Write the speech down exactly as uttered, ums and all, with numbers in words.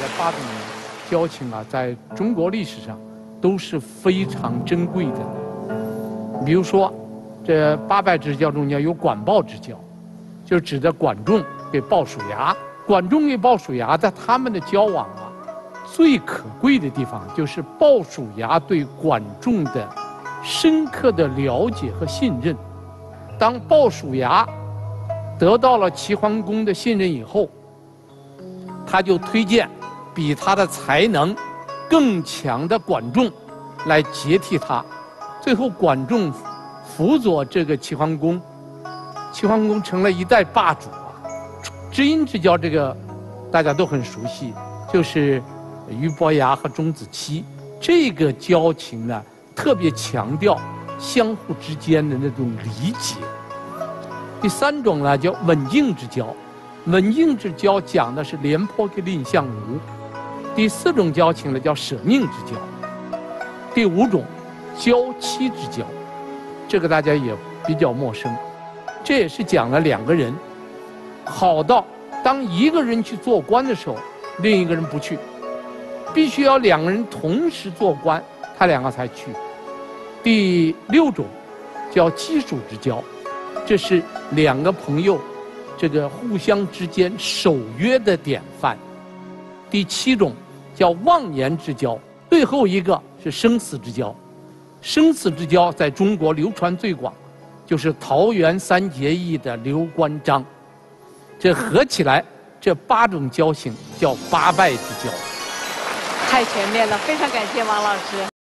的八种交情啊，在中国历史上都是非常珍贵的。比如说，这八拜之交中间有管鲍之交，就指的管仲给鲍叔牙。管仲给鲍叔牙的他们的交往啊，最可贵的地方就是鲍叔牙对管仲的深刻的了解和信任。当鲍叔牙得到了齐桓公的信任以后，他就推荐比他的才能更强的管仲来接替他。最后管仲辅佐这个齐桓公，齐桓公成了一代霸主啊。知音之交这个大家都很熟悉，就是俞伯牙和钟子期。这个交情呢，特别强调相互之间的那种理解。第三种呢叫刎颈之交，刎颈之交讲的是廉颇跟蔺相如。第四种交情呢叫舍命之交。第五种交妻之交，这个大家也比较陌生，这也是讲了两个人好到当一个人去做官的时候，另一个人不去，必须要两个人同时做官，他两个才去。第六种叫妻属之交，这是两个朋友这个互相之间守约的典范。第七种叫忘年之交，最后一个是生死之交。生死之交在中国流传最广，就是桃园三结义的刘关张。这合起来，这八种交情叫八拜之交。 太全面了，非常感谢王老师。